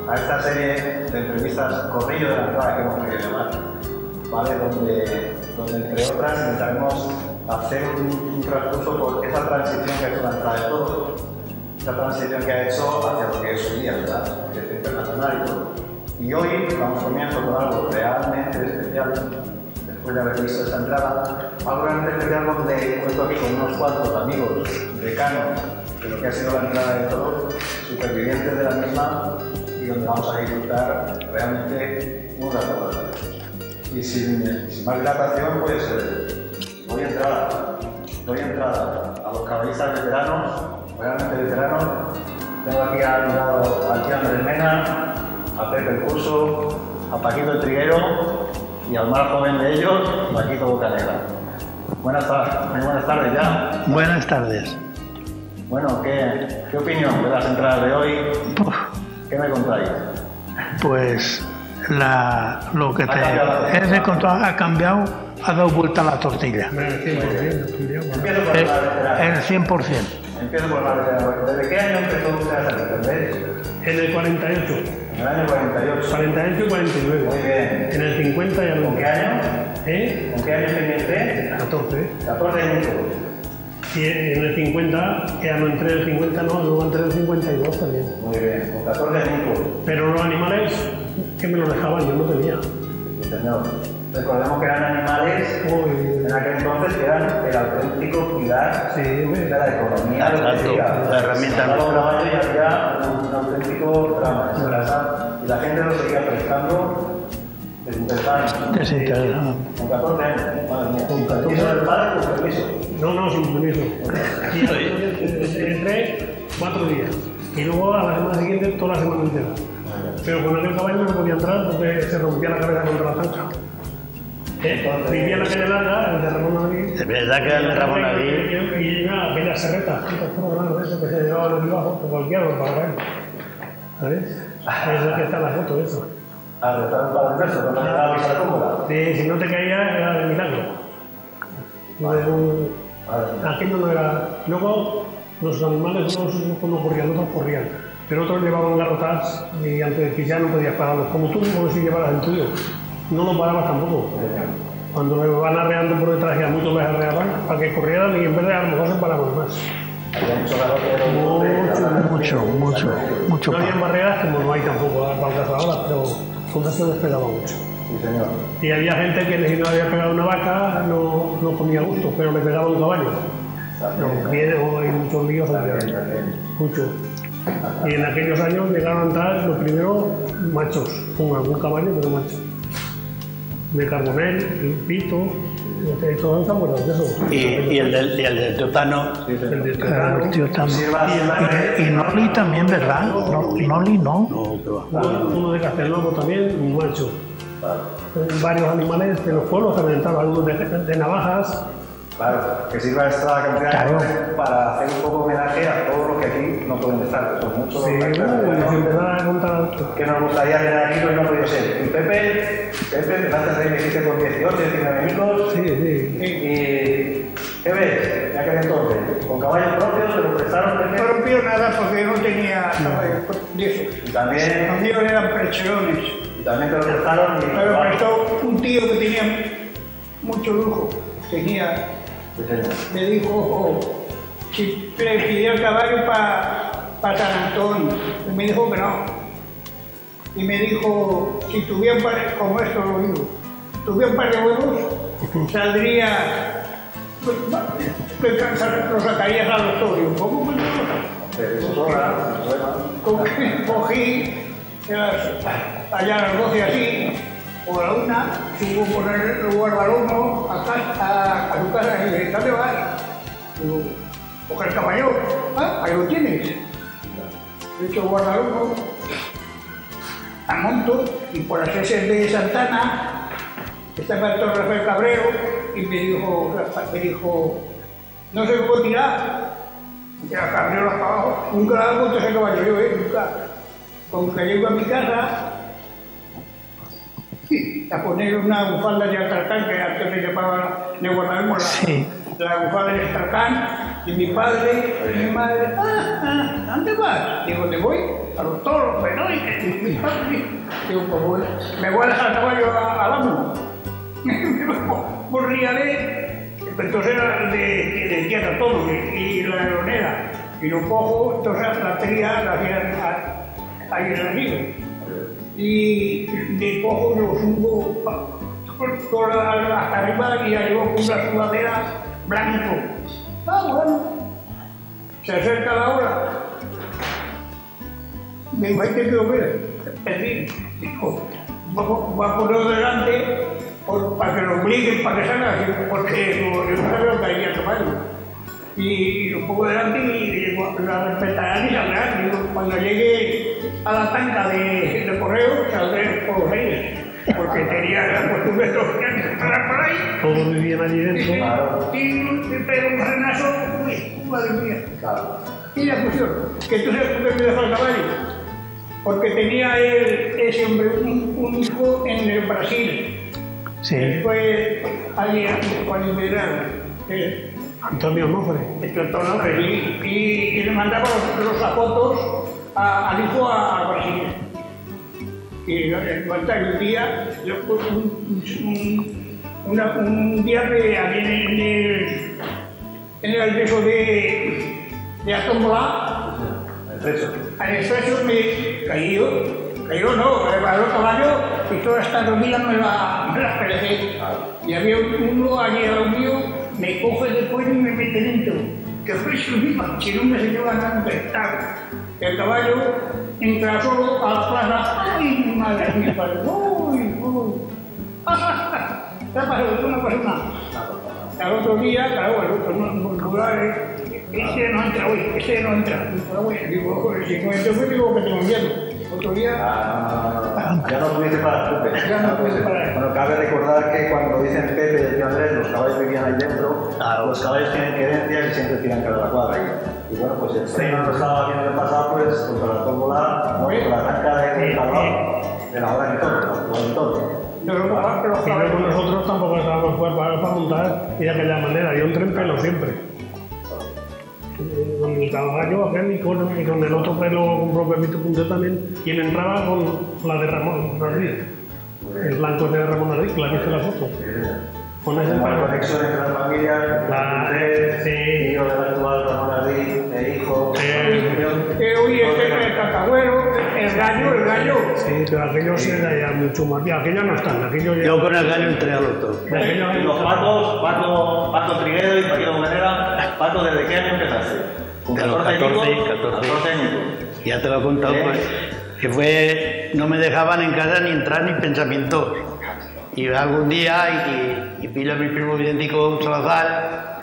a esta serie de entrevistas Corrillo de la Entrada que hemos querido llamar, ¿vale? Donde entre otras intentaremos hacer un transcurso por esa transición que ha hecho la Entrada de Toros, esa transición que ha hecho hacia lo que es hoy día, ¿verdad? Que es internacional y todo. Y hoy vamos comienzo con algo realmente especial, después de haber visto esta entrada, algo realmente especial donde cuento aquí con unos cuantos amigos decanos de lo que ha sido la entrada de toros, supervivientes de la misma, y donde vamos a disfrutar realmente un rato. Y sin más dilatación, pues doy entrada a los caballistas veteranos, realmente veteranos. Tengo aquí a mi lado al tío Andrés Mena, a Pepe el Curso, a Paquito el Triguero y al más joven de ellos, Paquito Bocanegra. Buenas tardes, muy buenas tardes ya. Buenas tardes. Bueno, ¿qué opinión de las entradas de hoy? ¿Qué me contáis? Pues lo que te he contado ha cambiado, ha dado vuelta a la tortilla. Empiezo por la veterana. El 100%. Empiezo por la veterana. ¿Desde qué año empezó usted a salir? En el 48. En el año 48. 48 y 49. Muy bien. En el 50 ya no. ¿Con qué año? ¿Eh? ¿Con qué año tenía usted? 14. 14 años. Y en el 50, ya no entré en el 50, no, luego entré en el 52 también. Muy bien, con 14 años. Pero los animales que me los dejaban, yo no tenía. Sí, señor. Recordemos que eran animales en aquel entonces que eran el auténtico pilar de la economía. Exacto, la herramienta. Los caballos y había un auténtico drama en esa casa y la gente lo seguía prestando desinteresadamente. Desinteresado. Con 14 años, madre mía. Con 14 ¿Permiso del padre o permiso? No, sin permiso. Y entré 4 días. Y luego a la semana siguiente toda la semana entera. Pero con aquel caballo no podía entrar porque se rompía la cabeza contra la zanca. Vivía en la calle larga, el de Ramón Aguí. Es verdad que el de Ramón Aguí. Y llegaba a aquellas serretas, eso que se llevaban aquí abajo, por cualquiera para caer. ¿Sabes? Es lo que está en la foto, eso. Ah, pero estaba un padre inverso, no llegaba a pisar cómoda. Sí, si no te caía era de milagro. Aquello no era. Luego los animales no corrían, otros corrían. Pero otros llevaban garrotas y antes de pisar no podías pararlos. Como tú, como si llevaras el tuyo. No lo parabas tampoco. Cuando me van arreando por detrás y a muchos les arreaban, para que corrieran y en vez de a lo mejor se paraban más. Mucho. No había barreras como no hay tampoco para el caso ahora, pero con eso les pegaba mucho. Sí, señor. Y había gente que si no había pegado una vaca no comía gusto, pero le pegaba un caballo. Hay muchos líos, mucho. Y en aquellos años llegaron a entrar los primeros machos, con algún caballo, pero machos. De Carbonell, el Pito, todos se acuerdan de eso. Y el del Teotano. El de Claro, el Teotano. Teotano. Y Noli también, ¿verdad? Noli no. Uno de Castelnuovo también, un macho. Varios animales de los pueblos también entraban, algunos de navajas. Claro, que sirva esta cantidad para hacer un poco homenaje a todo lo que aquí no pueden estar. Son muchos Sí, empezar a contar. que nos gustaría tener aquí, pero no ha podido ser. Y Pepe, empezaste a salir, me dijiste con 18, 19 minutos. Sí. ¿Y qué ves? Ya que entonces, con caballos propios, ¿te lo prestaron, Pepe? No rompió nada porque no tenía caballos de esos. Y también, Los míos eran presiones. te lo prestaron y... Me lo prestó un tío que tenía mucho lujo. Me dijo si le pidió el caballo para San Antonio. Y me dijo que no. Y me dijo, si tuviera un par, como esto lo digo, tuviera un par de huevos, saldría, lo sacarías al torio. ¿Cómo que no? Como que cogí allá a las 12 así, o a la 1, subo por el guardalomo a su casa y dije, ¿dónde vas? Digo, coge el caballo, ahí lo tienes. He hecho guardalomo, a monto, y por las heces de Santana estaba el doctor Rafael Cabrero y me dijo, no se puede tirar. Y a Cabrero para abajo, nunca la hago contra ese caballo, nunca. Con que llego a mi casa, a poner una bufanda de Astracán, que antes le llamaban de guardalomo la bufanda de Astracán, Y mi padre y mi madre, ¿dónde vas? Digo, ¿te voy? A los toros, bueno, y mi padre, digo, pues bueno, me voy a dejar el caballo al amo. Por Rialé, entonces era de tierra todo, y la leonera, y lo cojo, entonces la feria la hacían ahí en el río. Y de cojo lo subo hasta arriba y ya llevo con una sudadera blanco. Bueno, se acerca la hora. Me va a tener que ver, va a poner delante para que lo obliguen, para que salga, porque yo no sabía lo que haría el caballo. Y lo pongo delante y la respetarán y saldrán. Cuando llegue a la tanca de correo, saldré por los aires. Porque tenía la costumbre de estar por ahí. Todos vivían allí dentro. Y me pego un frenazo, madre mía. Y la cuestión, que tú sabes por qué me dejó el caballo. Porque tenía ese hombre un hijo en el Brasil. Sí. Fue allí cuando verano. Antonio Onofre. Y le mandaba los zapatos al hijo a Brasil. Y un día, un día en el beso de Atombolá, al estrecho me cayó no, me paró el caballo y toda esta dormida me la perecé. Y había uno allí a lo mío, me coge del cuello y me mete dentro. Que fue su misma, si no me se lleva a despertar. El caballo entra solo a la plaza. ¡Ay, madre mía, padre! ¡Uy, uy! ¿Qué ha pasado? No pasó nada. Al otro día, claro, el otro no, este no entra hoy, este no entra. Digo, entonces digo que tengo miedo. Otro día... ya no pudiste parar, Pepe. Ya no pude parar. Bueno, cabe recordar que cuando dicen Pepe y el tío Andrés, los caballos vivían ahí dentro, los caballos tienen querencia y siempre tiran cada la cuadra. Y bueno, pues el freno no estaba bien el pasado, pues contra la tómbola, no, con la arrancada de calor, de la hora en todo. Pero nosotros tampoco estábamos para montar y de aquella manera, yo entré en pelo siempre. Con el caballo aquel y con el otro pelo compró Pepito Punté también, y él entraba con la de Ramón Ardí. El blanco de Ramón Ardí, que la viste la foto. Con ese pelo. Conexión entre las familias, hijo del actual Ramón Ardí, el hijo. Oye, el cacahuero, el gallo. Sí, pero aquellos era ya mucho más. Aquellos no están, aquellos ya. Yo con el gallo entré a los dos. Y los patos, Pato Triguedo y Paquito Monedera, Pato, ¿desde qué año empezaste? Con 14 años. Ya te lo he contado, pues. Que fue, no me dejaban en casa ni entrar ni pensamiento. Y algún día y pilla a mi primo idéntico Salazar,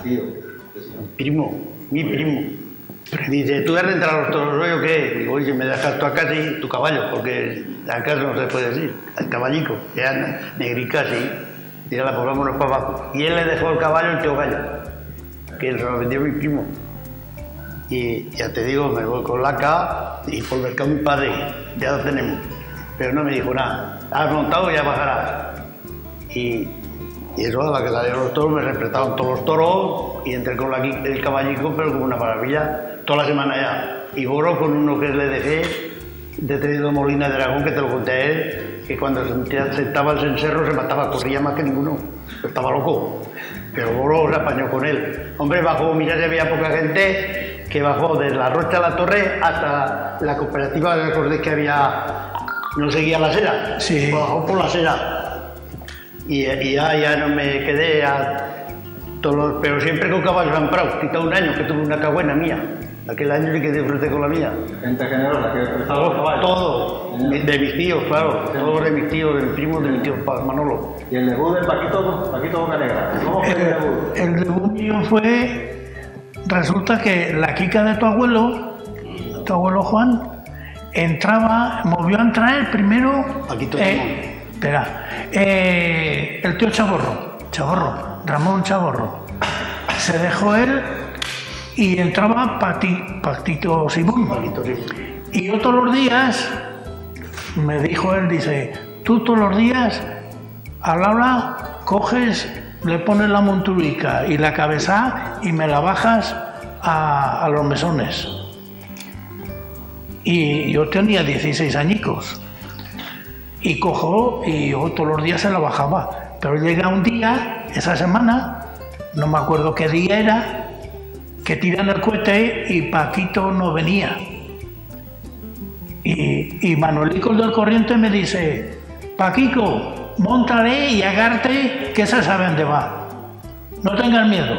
mi primo. Dice, ¿tú eres de entrar a los toros o qué? Digo, oye, me dejas tú a casa y tu caballo, porque a casa no se puede decir, el caballico, que era negrica así, tira pues vámonos para abajo. Y él le dejó el caballo al tío Gallo, que se lo vendió mi primo. Y ya te digo, me voy con la K y por el mercado mi padre, ya lo tenemos. Pero no me dijo nada, has montado y ya bajarás. Y eso, a la que salieron los toros, me respetaban todos los toros y entré con el caballico, pero como una maravilla, toda la semana ya. Y goro con uno que le dejé, de Tenido Molina de Aragón, que te lo conté a él, que cuando sentaba el cencerro se mataba, corría más que ninguno, estaba loco. Pero goro se apañó con él. Hombre, bajó, mira, había poca gente que bajó desde la Rocha a la Torre hasta la cooperativa de Cordés que había, no seguía la Sera, sí. Bajó por la Sera. Y ya no me quedé pero siempre con caballos amprados. Quita un año que tuve una cagüena mía. Aquel año sí que disfruté con la mía. Gente generosa que prestaba los caballos. Todo. De mis tíos, claro. Todos de mis tíos, de mis primos, de mi tío Manolo. ¿Y el debut del Paquito Bocanegra? ¿Cómo fue el debut? El debut mío fue... Resulta que la Kika de tu abuelo Juan, volvió a entrar el primero... Paquito Espera, el tío Chaborro, Ramón Chaborro. Se dejó él y entraba Patito Simón. Y yo todos los días, me dijo él, dice, tú todos los días al habla coges, le pones la monturica y la cabeza y me la bajas a los mesones. Y yo tenía 16 añicos. Y cojo y yo todos los días se la bajaba. Pero llega un día, esa semana, no me acuerdo qué día era, que tiran el cohete y Paquito no venía. Y Manuelico del Corriente me dice: Paquico, montaré y agarte que se sabe dónde va. No tengas miedo.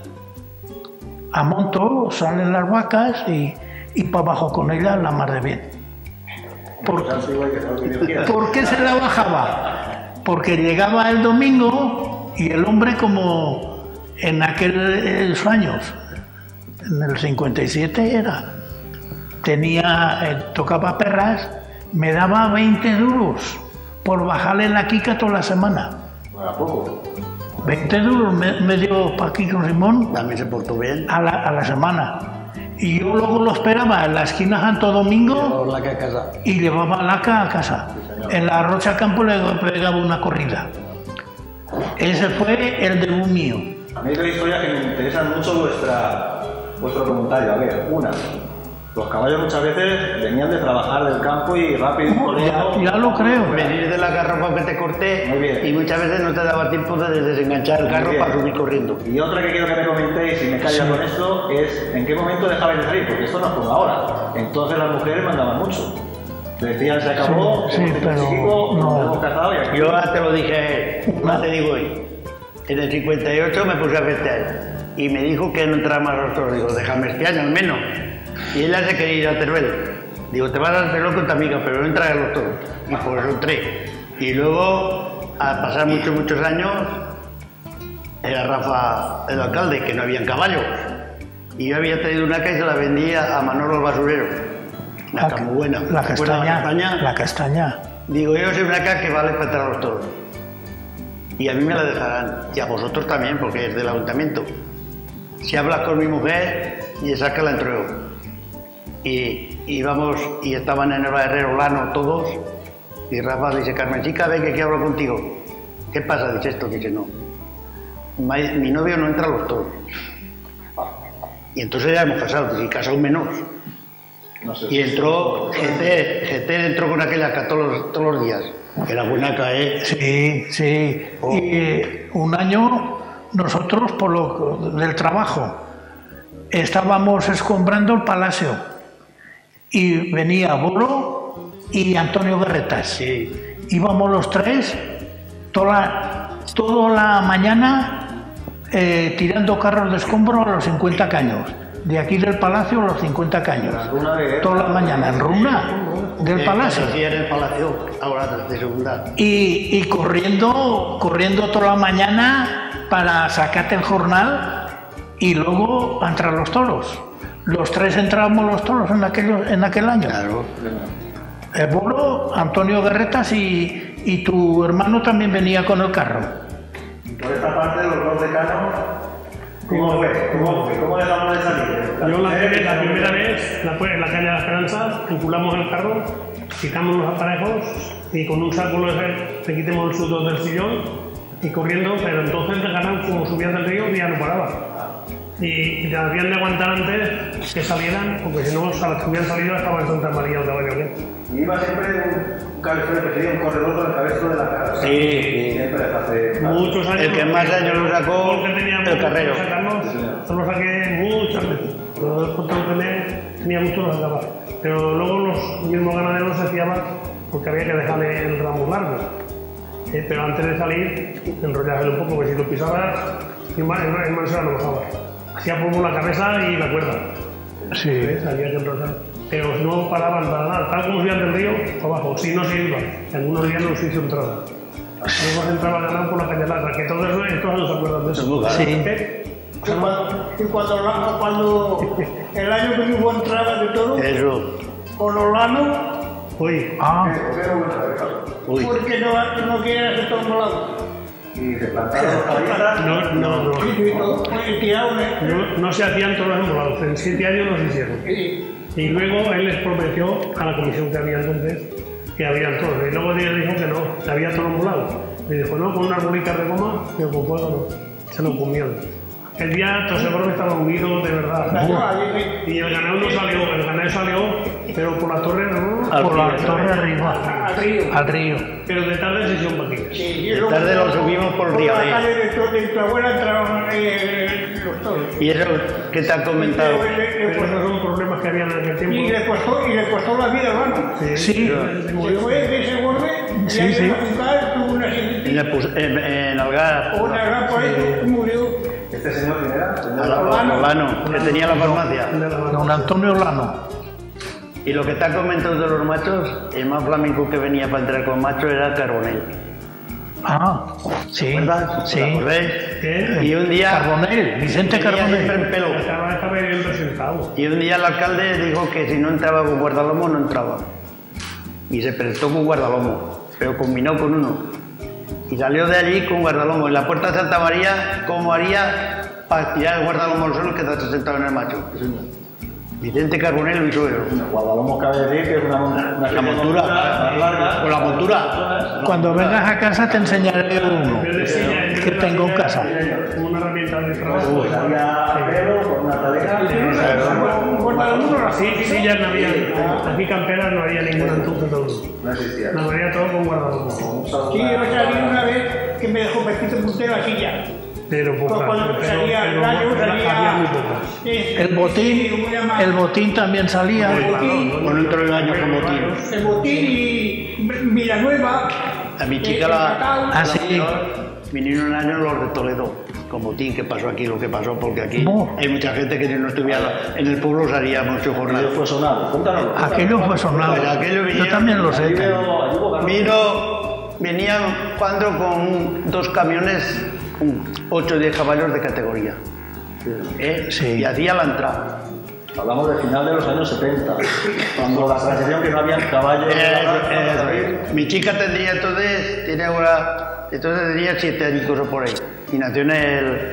Amonto, salen las vacas y para abajo con ella la mar de bien. ¿Por qué se la bajaba? Porque llegaba el domingo y el hombre, como en aquellos años, en el 57 era, tocaba perras, me daba 20 duros por bajarle la quica toda la semana. ¿A poco? 20 duros me dio Paquito Simón. También se portó bien. A la semana. Y yo luego lo esperaba en la esquina Santo Domingo y llevaba laca a casa. En la Rocha Campo le pegaba una corrida. Ese fue el debut mío. A mí hay dos historias que me interesan mucho vuestro comentario. A ver, una. Los caballos muchas veces venían de trabajar del campo y rápido. Ya lo creo. Venir de la garropa que te corté y muchas veces no te daba tiempo de desenganchar el carro para subir corriendo. Y otra que quiero que me comentéis, y me callo con esto, es en qué momento dejabais de salir, porque esto no es como ahora. Entonces las mujeres mandaban mucho. Decían: se acabó, pero chico, no. nos hemos casado y aquí. Yo ahora te lo dije, más te digo hoy. En el 58 me puse a festear y me dijo que no entraba más a los toros. Digo: déjame este año al menos. Y ella se quería ir a Teruel. Digo: te vas a hacer loco con tu amiga, pero no entras a los toros. Y por eso entré. Y luego, al pasar muchos años, era Rafa el alcalde, que no habían caballos. Y yo había traído una caja y se la vendía a Manolo el basurero. Una caja muy buena. La castaña. La castaña. Digo: yo soy una caja que vale para entrar a los toros. Y a mí me la dejarán. Y a vosotros también, porque es del ayuntamiento. Si hablas con mi mujer, y saca la entrego. Y vamos, y estaban en el Herrero Lano todos, y Rafa dice: Carmencica, ven que quiero hablar contigo. ¿Qué pasa? Dice esto, dice: no. Mi novio no entra a los toros. Y entonces ya hemos casado, y casado menos. No sé, y entró, GT entró con aquella acá todos los días, que era buenaca, ¿eh? Sí. Oh. Y un año nosotros, por lo del trabajo, estábamos escombrando el palacio. Y venía Bolo y Antonio Guerretas. Sí. Íbamos los tres toda la mañana tirando carros de escombro a los 50 caños. De aquí del palacio a los 50 caños. Toda la mañana, en Runa del palacio. Sí, en el palacio, ahora de segunda. Y corriendo toda la mañana para sacarte el jornal y luego entrar los toros. Los tres entrábamos los toros en aquel año. Claro. El Bolo, Antonio Guerretas y tu hermano también venía con el carro. Por esta parte, los dos decanos, ¿cómo fue? ¿Cómo dejamos de salir? Yo la primera vez, en la calle de la Esperanza, vinculamos el carro, quitamos los aparejos y con un saco le quitemos el sudor del sillón y corriendo, pero entonces decanan, como subían del río, ya no paraba. Y habían de aguantar antes que salieran, porque si no, a las que hubieran salido estaba en Santa María el caballo aquí. Y iba siempre un cabezero que sería un corredor con el cabezero de la cara. Sí. Siempre hace muchos años. El que más años lo sacó, el carrero. Yo lo saqué muchas veces. Tenía mucho lo sacaba. Pero luego los mismos ganaderos se fiaban porque había que dejarle el ramo largo. Pero antes de salir, enrollarse un poco, porque si lo pisabas, el man se lo bajaba. Hacía polvo la cabeza y la cuerda. Sí. Había que enrollar. Pero no paraban para nada. Tal como subían del río, abajo. Si no se iba. Algunos días no se hizo entrada. Luego se entraba a ganar por la calle larga. Que todos no se acuerdan de eso. Sí. Y cuando el año que hubo entrada de todo, Eso. con Olano, Uy. porque no quiere hacer todo molado. Y se plantaron los cabezas. No se hacían todos los embolados. En 7 años no se hicieron. Y luego él les prometió a la comisión que había entonces que habían todos. Y luego ella dijo que no, que había todo embolado. Y dijo: no, con unas bolitas de goma, pero con fuego no. Se lo comían. El día Tosebro estaba unido de verdad. Y el ganado no salió, el ganado salió, pero por la torre no. Por la torre arriba, al río. Pero de tarde se hizo un poquito. De tarde lo subimos por el río. Por la calle de tu abuela entraron los toros. ¿Y eso qué te han comentado? Pero esos son problemas que había en aquel tiempo. Y le costó la vida, hermano. Sí. Después de ese golpe, Sí, ya sí. tuvo una En Algar, una gran por ahí, murió. ¿Este señor quién era? Olano, que tenía la farmacia. Don Antonio Olano. Y lo que te han comentado de los machos, el más flamenco que venía para entrar con machos era Carbonell. Ah, sí. ¿Verdad? Sí. ¿Os acordáis? ¿Qué? Y un día... Vicente venía siempre Carbonell. en pelo. Estaba bien presentado. Y un día el alcalde dijo que si no entraba con guardalomo, no entraba. Y se presentó con guardalomo, pero combinó con uno. Y salió de allí con guardalomo. En la puerta de Santa María, como haría para tirar el guardalomo al suelo que está sentado en el macho. Vicente Carbonell lo hizo eso. Guardalomo cabe decir que es una La montura. más larga. Con la montura. Cuando vengas a casa te enseñaré uno que tengo en casa. Una herramienta de trabajo. Había pelo con una tadera. Sí, ya no había. Aquí camperas no había ningún entonces todo. No existía. La mayoría todo con guardalomo. Sí, yo salí una vez que me dejó Pepito Puntero la silla. Pero pocas. Cuando salía el gallo, Había muy pocas. El botín también salía. Con otro engaño con botín. El botín y Villanueva. A mi chica la... Ah, sí. Vinieron un año los de Toledo, con botín, que pasó aquí lo que pasó, porque aquí Oh. hay mucha gente que si no estuviera en el pueblo se haría mucho jornal. Fue sonado. Cuéntanos. Aquello fue sonado. Pues aquello Yo vinieron- también lo sé. Venían cuando con 2 camiones con 8 o 10 caballos de categoría. Sí. Y hacía la entrada. Hablamos del final de los años 70, cuando la transición que no había caballos. Mi chica tendría entonces, tenía 7 años o por ahí. Y nació en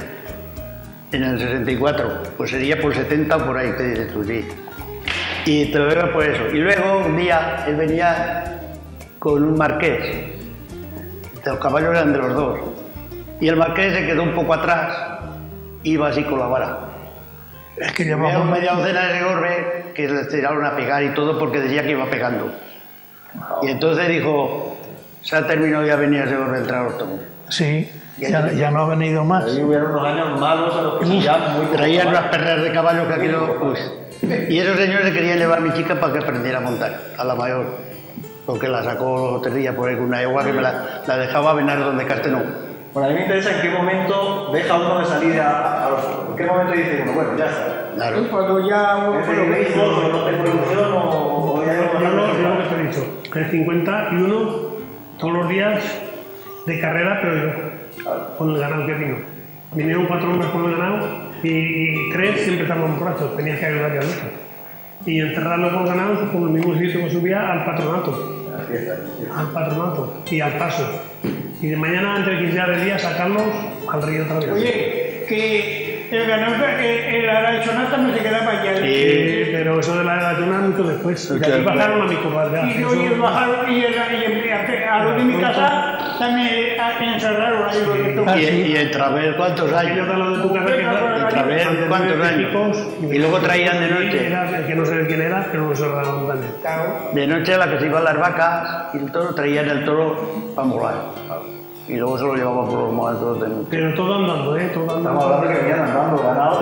el 64. Pues sería por 70 o por ahí, te dices tú, sí. Y te lo digo por eso. Y luego un día él venía con un marqués. Los caballos eran de los dos. Y el marqués se quedó un poco atrás, iba así con la vara. Es que Había llevamos media docena de segorbe que les tiraron a pegar y todo porque decía que iba pegando. Y entonces dijo, se ha terminado ya venir el segorbe a entrar a los tomos. Sí, ya no ha venido más. Ahí hubieron unos años malos en los que ya muy Traían unas perreras de caballo que aquí no... Y esos señores querían llevar a mi chica para que aprendiera a montar, a la mayor. Porque la sacó los otros días por ahí con una yegua que me la dejaba venar donde Castenón. Bueno, a mí me interesa en qué momento deja uno de salir a los... ¿En qué momento dice uno, bueno, ya está? Claro. Cuando ya ¿Tengo hijos o no tengo ilusión o ya Yo no lo que te he dicho, que el 51, todos los días de carrera, pero yo, con el ganado que vino. Vinieron 4 hombres con el ganado y 3 siempre estaban borrachos, tenías que ayudarle al otro. Y encerrarlo con el ganado con el mismo sitio que subía al patronato. Al patronato y al paso. Y de mañana, antes de 15 de día, sacarlos al río otra vez. Oye, que el ganado, el arachonata no se quedaba allá. Pero eso de la ayuna mucho después. Y de aquí bajaron a mi cobarde. Y hoy bajaron y a los de mi casa también encerraron ahí los de tu Y el Traver, ¿cuántos años? de tu casa El Traver, ¿cuántos años? Y luego traían de noche. Que no sé de quién era, pero lo cerraron también. De noche a la que se iban las vacas y el toro, traían el toro para molar. Y luego se lo llevaban por los momentos de noche. Pero todo andando, todo Estamos andando. hablando que venían andando, ganados.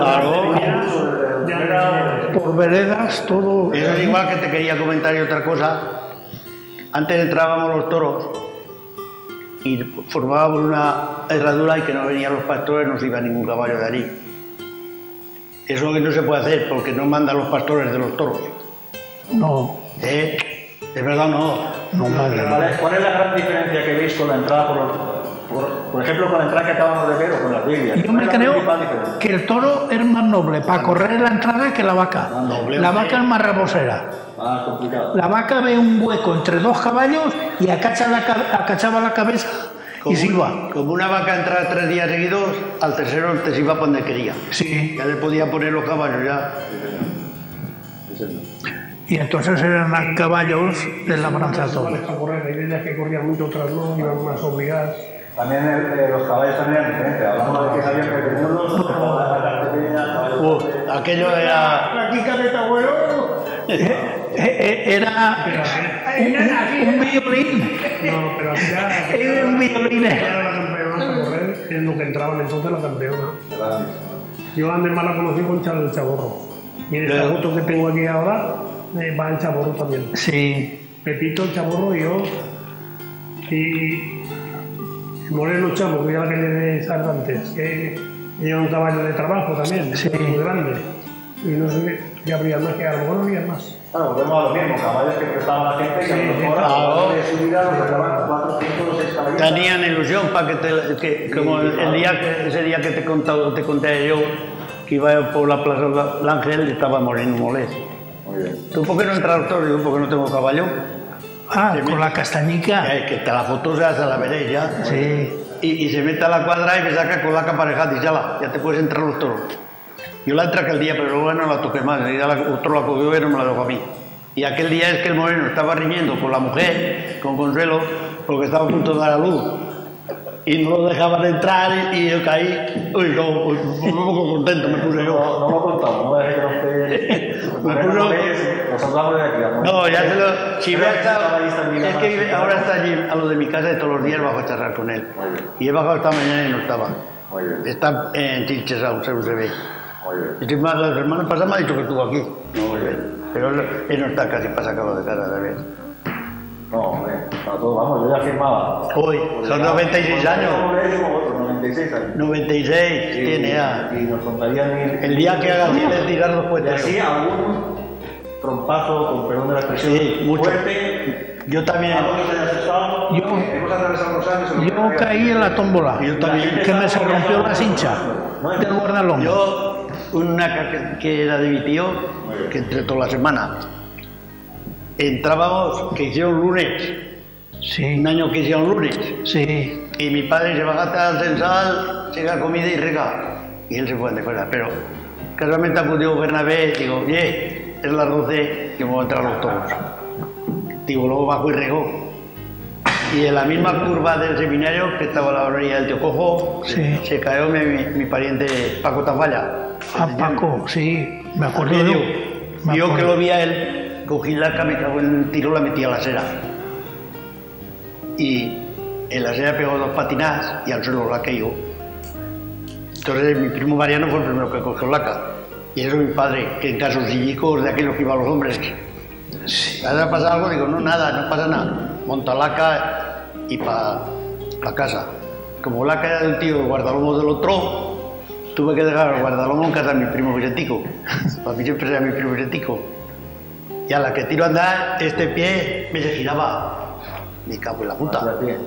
Claro. por veredas, todo. Eso es igual que te quería comentar y otra cosa. Antes entrábamos los toros y formábamos una herradura y que no venían los pastores, no se iba ningún caballo de allí. Eso que no se puede hacer porque no mandan los pastores de los toros. No, De verdad no. no manda. ¿Cuál es la gran diferencia que veis con la entrada por ejemplo, con la entrada que acabamos de ver o con las Biblias? Yo me creo que el toro es más noble para correr la entrada que la vaca. La vaca es más rabosera. Más complicado. La vaca ve un hueco entre 2 caballos y acachaba la cabeza y se iba. Como una vaca entraba 3 días seguidos, al tercero te se iba para donde quería. Sí, Ya le podía poner los caballos ya. y entonces eran caballos de labranza todo. Para correr, hay veces que corrían mucho, otras no, iban más obligadas. También los caballos también eran diferentes. Hablamos de que sabían que teníamos la cartelería, caballos. Aquello era. La Kika de tu abuelo. Era un violín. No, pero aquí ya. Era un violín. Era la campeona para correr, en lo que entraban entonces la campeona. Yo antes más la conocí con el Chaborro. Y en esta foto que tengo aquí ahora va el Chaborro también. Sí. Pepito, el Chaborro y yo. Y Moreno Chamo, que era la que le salía antes, que lleva un caballo de trabajo también, Sí. muy grande. Y no sé qué habría más, que a lo mejor no habría más. Claro, volvemos a lo mismo, caballos que prestaban a la gente y a lo mejor a de su vida nos sacaban 4, 5 o 6 caballos. Tenían ilusión para como ese día que te conté yo, que iba por la Plaza del Ángel, estaba Moreno Molés. Muy bien. ¿Tú por qué no entras al toro? Yo, porque no tengo caballo. Con la castañica. Que te la foto se la veréis ya. Sí. Y se mete a la cuadra y me saca con la caparejada y ya te puedes entrar los toros. Yo la entré aquel día, pero luego no la toqué más. Y ya otro la cogió y no me la dejó a mí. Y aquel día es que el Moreno estaba riñendo con la mujer, con Consuelo, porque estaba a punto de dar a luz. Y no lo dejaban entrar y yo caí. Uy, no, un poco contento me puse yo. No lo contamos, no dejé que nos nosotros vamos de aquí. No, ya se lo. Si hubiera estado. Es que ahora está allí a lo de mi casa y todos los días bajo a charlar con él. Y he bajado esta mañana y no estaba. Muy bien. Está en Chinches aún, se ve. Muy bien. Y la semana pasada me ha dicho que estuvo aquí. Muy bien. Pero él no está casi para sacarlo de casa, ¿sabes? No, hombre, para todos vamos, yo ya firmaba. Hoy, son 96 años. 96 años. 96 tiene ya. Y nos contarían El día que haga bien es tirar los Y puentes. así algún trompazo, con perdón de la expresión, Sí, mucho. fuerte. Yo también. Algo que se haya asustado. Hemos atravesado los años. Yo caí en la tómbola. Yo también. Que me se rompió la cincha del guardalón. Yo, una que era de mi tío, que entre toda la semana, entrábamos, que hicieron lunes, Sí. un año que hicieron lunes, Sí. y mi padre se baja hasta el censal, llega comida y rega, y él se fue de fuera, pero casualmente acudió Bernabé, digo, oye, es las 12, que me voy a entrar los toros. Digo, luego bajo y regó. Y en la misma curva del seminario, que estaba a la orilla del Tío Cojo, Sí. se cayó mi pariente Paco Tafalla. A Paco, sí. Me acuerdo Medio. de Yo que lo vi a él, cogí la arca, me cago en el tiro, la metí a la acera. Y en la acera pegó 2 patinadas y al suelo la cayó. Entonces mi primo Mariano fue el primero que cogió la arca. Y eso mi padre, que en casos sillicos de aquellos que iban los hombres. ¿Ha pasado algo? Digo, no, nada, no pasa nada. Monta la arca y para la casa. Como la arca era de un tío, el guardalomo del otro, tuve que dejar el guardalomo en casa de mi primo Vicentico. Para mí siempre era mi primo Vicentico. Y a la que tiro a andar, este pie me se giraba. Me cago en la puta.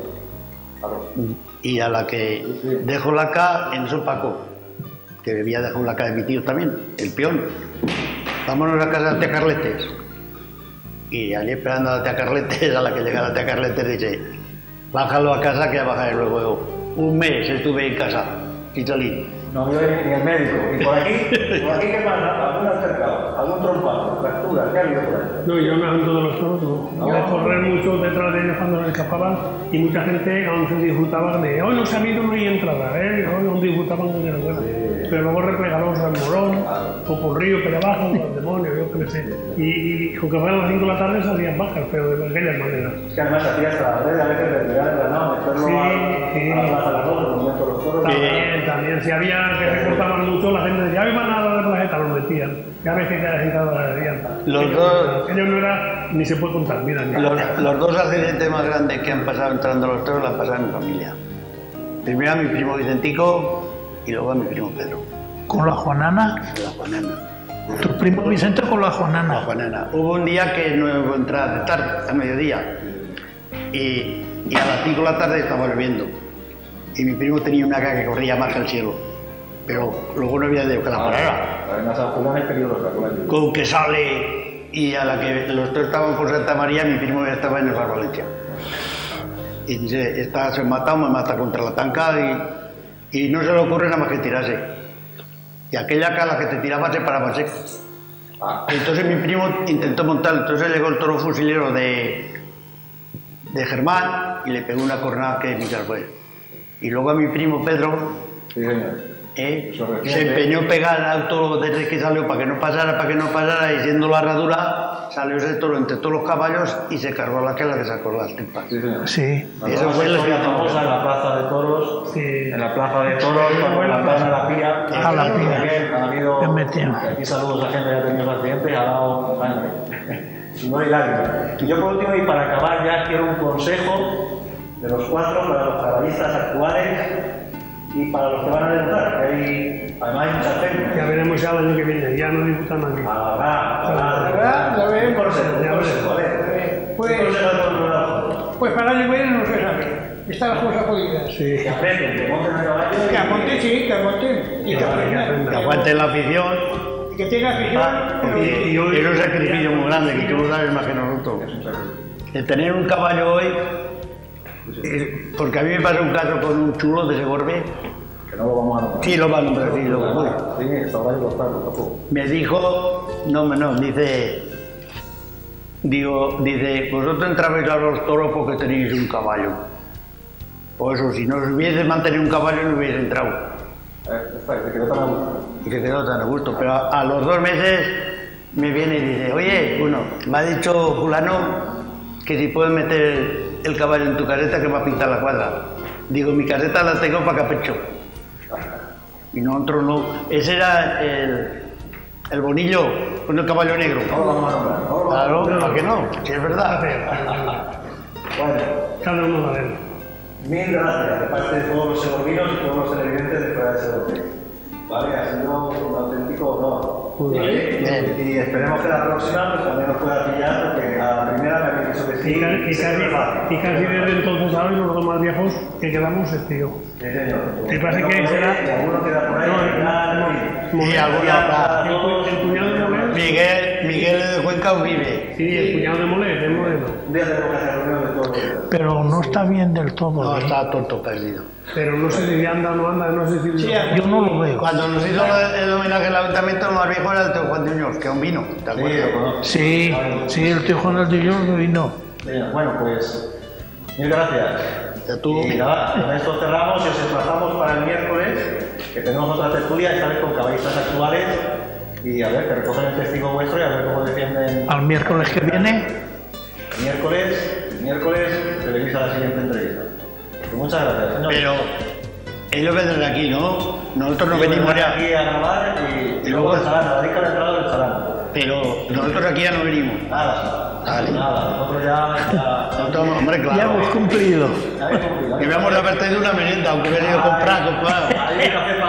Y a la que dejo la K, en eso Paco, que debía dejar la K de mi tío también, el peón. Vámonos a casa de la tía Carletes. Y allí esperando a la tía Carletes, a la que llega la tía Carletes, dice, bájalo a casa que ya bajaré luego. Un mes estuve en casa, sin salir. No vio ni el médico. ¿Y por aquí? ¿Por aquí qué pasa? ¿Algún altercado? ¿Algún trompazo? ¿Fractura? ¿Qué ha habido por ahí? No, yo me junto de los toros, no. Iba a correr mucho detrás de ellos cuando les escapaban y mucha gente aún se disfrutaba de hoy no se ha habido, no hay entrada, hoy aún disfrutaban con el bueno. Pero luego replegados al Morón, o por Río que le bajan, o al demonio, yo qué sé. Y aunque fueran las 5 de la tarde salían bajas, pero de aquellas maneras. Es que además hacía hasta la red, a veces de pegar el granado, meterlo Sí, a la plaza de la Rosa, como meto los toros. También, si había que se cortaban mucho, la gente decía, hoy van a dar la tarjeta, los metían. Ya ves que cada gente la decían. Los dos- Ellos no era, ni se puede contar, mira. Los 2 accidentes más grandes que han pasado entrando a los toros los han pasado en mi familia. Primero a mi primo Vicentico y luego a mi primo Pedro, con la Juanana. la Juanana. Tu primo Vicente con la La Juanana. Juanana. Hubo un día que no iba a entrar de tarde, a mediodía, y a las 5 de la tarde estaba lloviendo. Y mi primo tenía una caca que corría más que el cielo, pero luego no había de que la parara. Además, San Julián es peligrosa con la lluvia. Con que sale, y a la que los dos estaban por Santa María, mi primo ya estaba en el Bar Valencia. Y dice, esta se mata o me mata contra la tanca, y no se le ocurre nada más que tirarse. Y aquella cala que te tiraba se paraba seco. Entonces mi primo intentó montar, entonces llegó el toro fusilero de Germán y le pegó una cornada que ni se fue. Y luego a mi primo Pedro Sí, señor. se empeñó en pegar al toro desde que salió para que no pasara, y siendo la herradura, salió ese toro entre todos los caballos y se cargó a la que sacó las tripas. Sí, señor. Sí. Eso fue el historia famosa en la plaza de toros. Sí. En la plaza de toros, cuando plantaron a la pía. A la pía. También ha habido. Me metieron. Aquí saludos a gente que ha tenido accidentes y ha dado sangre. No hay lágrimas. Y yo por último, y para acabar ya, quiero un consejo de los cuatro para los caballistas actuales y para los que van a debutar, que hay, además hay mucha gente. Ya veremos ya el año que viene, ya no disputan aquí. Ya veremos. Pues para el año que viene no se sabe. Están las cosas jodidas. Sí. Que aprenden, que monten a caballo. Que amonten, sí, que amonten. Y que aprendan. Que aguanten la afición. Que tenga afición. Y es un sacrificio muy grande, que tú lo sabes más que nosotros. El tener un caballo hoy, porque a mí me pasó un caso con un chulo de Segorbe. Que no lo vamos a nombrar. Sí, lo va a nombrar, sí, lo voy. Sí, está ahora y lo está, tampoco. Me dijo, dice, vosotros entrabais a los toros porque tenéis un caballo. Por eso, si no os hubiese mantenido un caballo, no hubiese entrado. Se quedó tan a gusto. Y se quedó tan a gusto. Pero a los 2 meses me viene y dice, oye, bueno, me ha dicho fulano que si puedes meter el caballo en tu caseta que va a pintar la cuadra. Digo, mi caseta la tengo para capricho. Y nosotros no. Ese era el bonillo con el caballo negro. No lo vamos a nombrar. Claro, ¿para qué no? Si es verdad. Bueno, Cada uno va a ver. mil gracias de parte de todos los segorvinos y todos los televidentes de Fuera de Segovia. Vale, ha sido un auténtico honor. Bien. Y esperemos que la próxima pues, también nos pueda pillar, porque a la primera me había dicho que sí. Y casi desde entonces, ¿sabes? Los dos más viejos que quedamos es tío. Sí, señor. Me parece que será- Y alguno queda por ahí. Y alguna El cuñado de Molet. Miguel de Cuenca vive. Sí, el cuñado de Molet, es Moreno. Un día tenemos que hacer reunión de todos. Pero no está bien del todo. No, ¿eh? está tonto perdido. Pero no sé si anda o no anda, no sé si... Yo no lo veo. Cuando nos hizo el homenaje al ayuntamiento, el más viejo era el tío Juan de Uños, que aún vino. ¿Te Sí, acuerdas? lo conozco. Sí, sí, el tío Juan de Dios vino. Bueno, pues mil gracias. Ya tú. Y nada, con esto cerramos y os emplazamos para el miércoles, que tenemos otra tertulia, esta vez con caballistas actuales, y a ver, que recogen el testigo vuestro y a ver cómo defienden. Al miércoles que viene, Miércoles, televisa la siguiente entrevista. Pues muchas gracias, señor. Pero ellos vendrán aquí, ¿no? Nosotros no Yo venimos vendré ya. aquí a grabar y luego el salán, la dedica la entrada del salán. Pero nosotros aquí ya no venimos. Nada, Vale. nada, nosotros ya Nosotros, hombre, ya claro. hemos cumplido. habéis cumplido. Que veamos la parte de una merienda, aunque hubiera ido a comprar. Ahí, café